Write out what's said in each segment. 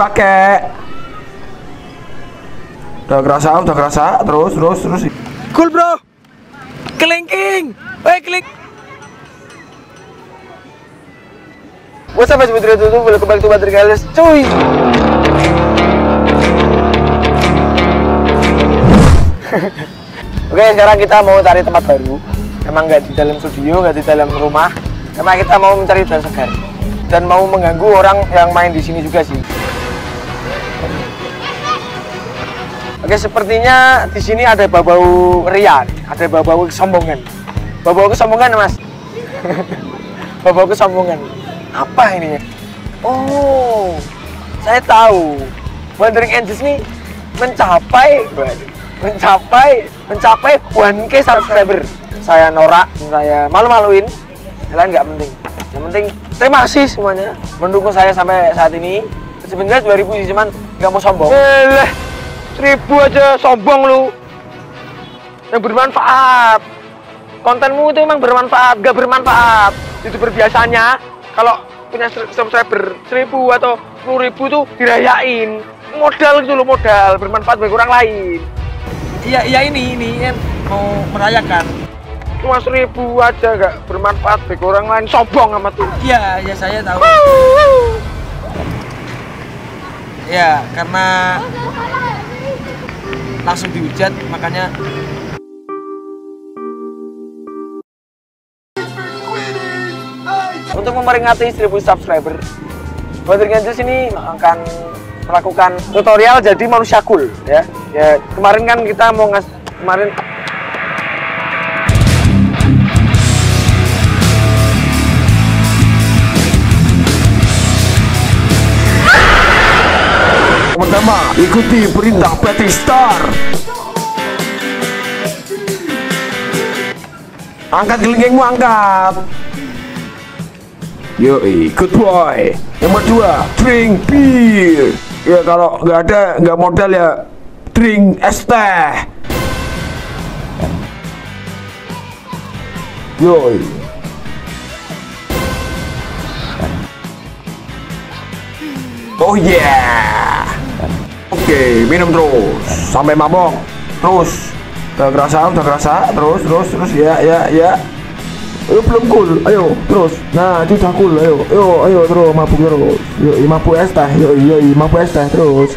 dipakai. Udah kerasa, terus. Cool bro. Kelingking. Klik. What's up guys, welcome back to Battery Guys, cuy. Oke, sekarang kita mau cari tempat baru. Emang nggak di dalam studio, nggak di dalam rumah, karena kita mau mencari udara segar dan mau mengganggu orang yang main di sini juga sih. Oke, sepertinya di sini ada bau-bau riak, ada bau-bau kesombongan. Bau-bau kesombongan, Mas. Bau-bau kesombongan. Apa ini? Oh, saya tahu. Wandering Angels ini mencapai 1K subscriber. Saya norak, saya malu-maluin. Kalian nggak penting. Yang penting terima kasih semuanya mendukung saya sampai saat ini. Sebenarnya 2000 sih, cuman nggak mau sombong. 1000 aja sombong lu. Yang bermanfaat. Kontenmu itu emang bermanfaat, gak bermanfaat. YouTuber biasanya kalau punya subscriber 1000 atau 10.000 tuh dirayain. Modal gitu loh, modal bermanfaat bagi orang lain. Iya ini mau merayakan. Cuma 1000 aja gak bermanfaat bagi orang lain, sombong amat tuh. Iya saya tahu. Ya karena langsung dihujat makanya. Untuk memperingati 1000 subscriber, Wandering Angels ini akan melakukan tutorial jadi manusia cool ya. Ya kemarin kan kita mau Pertama, ikuti perintah PT Star. Angkat kelingkingmu, angkat. Yoi, good boy. Yang kedua, drink beer. Ya kalau nggak modal ya drink es teh. Yoi. Oh yeah. Oke, minum terus sampai mabok. Terus. Udah kerasa, terus ya. Belum cool, ayo terus. Nah itu udah cool, ayo terus mabuk terus. Yoi, mabuk es teh, yoi, mabuk es teh terus.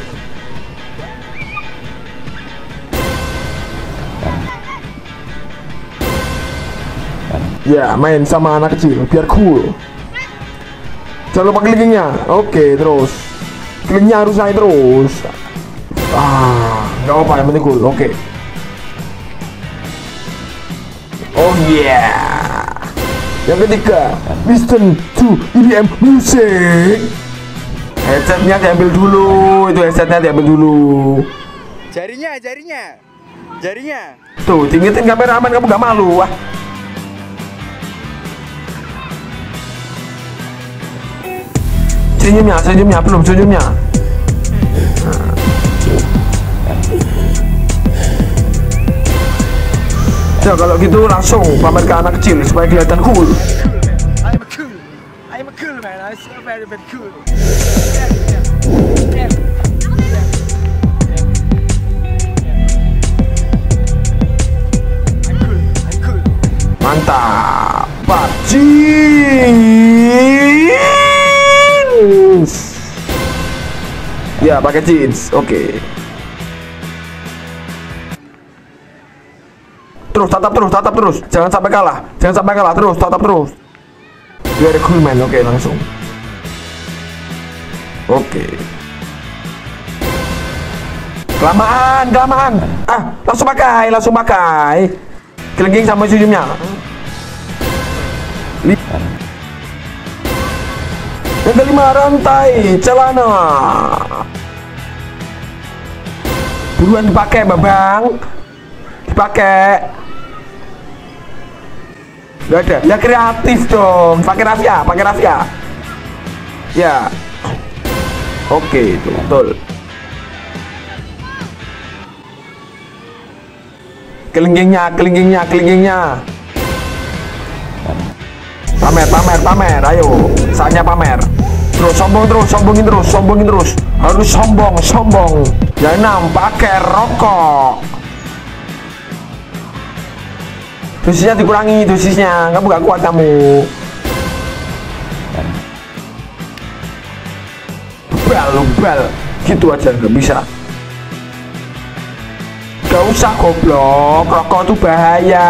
Ya main sama anak kecil biar cool. Jangan lupa kelingkingnya. Oke terus. Kelingkingnya harus naik terus. Nggak apa yang penting cool. Oke. Oh yeah. Yang ketiga, listen to EDM music. Headsetnya diambil dulu, itu headsetnya diambil dulu. Jarinya. Tuh, tingitin kameramen, kamu gak malu, wah. Senyumnya, belum senyumnya. Ya kalau gitu langsung pamer ke anak kecil supaya kelihatan cool. I'm a cool man. I'm so very cool. I'm cool. Mantap, Pak jeans. Ya pakai jeans, oke. Terus, tatap terus. Jangan sampai kalah, terus, tatap terus. Very cool man, oke langsung. Oke. Kelamaan. Langsung pakai. Kelingking sama senyumnya. Yang kelima, rantai celana. Buruan dipakai, Babang. Dipakai. Gak ada, ya kreatif dong. Pakai rahasia. Ya. Oke, itu betul. Kelingkingnya. Pamer, ayo. Saatnya pamer. Terus sombongin terus. Harus sombong. Yang 6, pakai rokok. Dosisnya dikurangi, kamu gak kuat kamu. Bel, gitu aja gak bisa. Gak usah goblok, rokok tuh bahaya.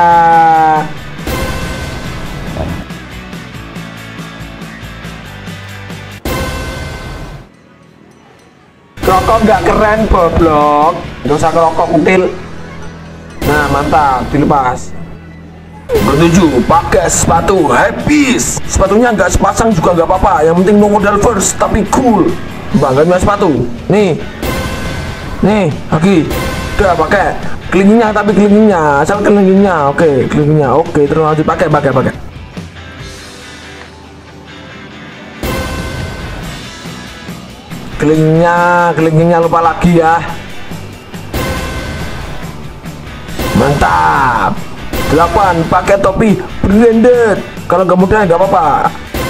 Rokok nggak keren goblok, nggak usah ngerokok kutil. Nah mantap, dilepas. Ketujuh, pakai sepatu habis. Sepatunya nggak sepasang juga nggak apa-apa, yang penting no modal first tapi cool. Bangga punya sepatu. Nih lagi. Udah pakai kelingkingnya, asal kelingkingnya. Oke, kelingkingnya oke, terus lanjut pakai. Kelingkingnya lupa lagi ya. Mantap. 8, pakai topi branded. Kalau nggak mudah nggak apa-apa.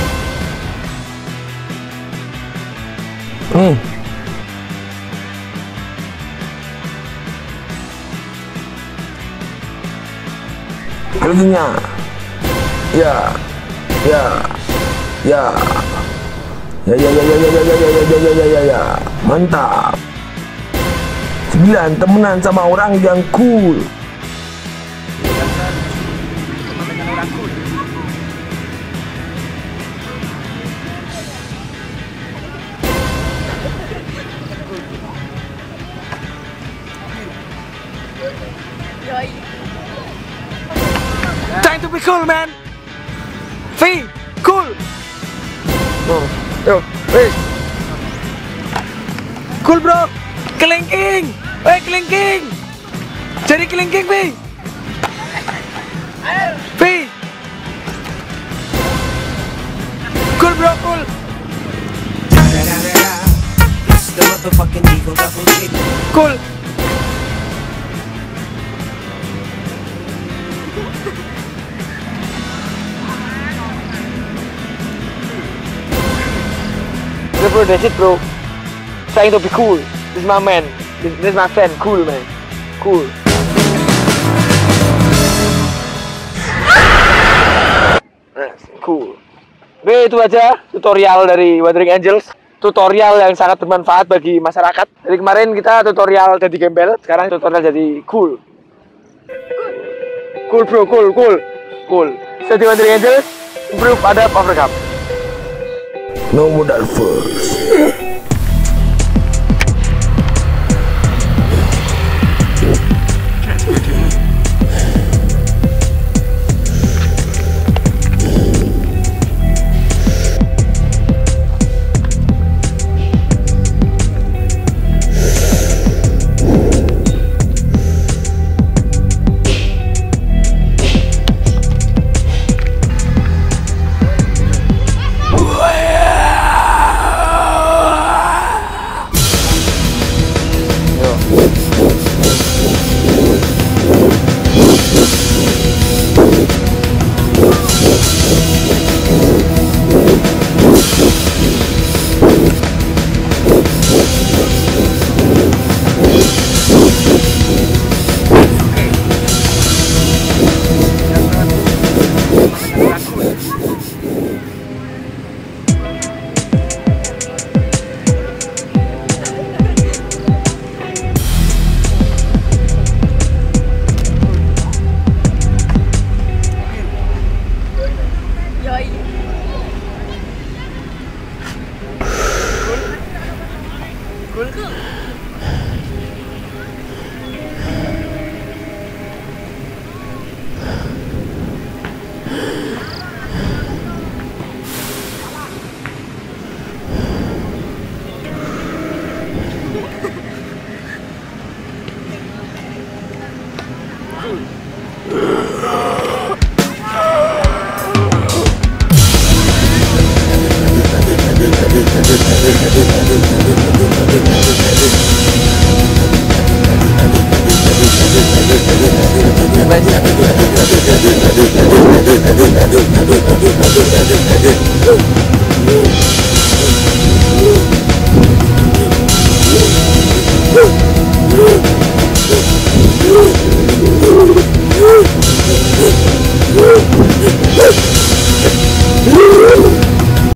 Nih. Kelingkingnya. Ya. Mantap. 9, temenan sama orang yang cool. Time to be cool, man. V, cool. Yo, wih. Cool, bro. Kelingking. Kelingking. Jadi kelingking, V. Cool, bro, cool. Cool. Bro, that's it, bro. Trying to be cool. This is my man. This is my friend. Cool, man. Cool. Cool. Oke, itu aja tutorial dari Wandering Angels. Tutorial yang sangat bermanfaat bagi masyarakat. Dari kemarin kita tutorial jadi gembel, sekarang tutorial jadi cool. Cool, bro. Cool. Jadi Wandering Angels, improve, ada overcome. No modal first.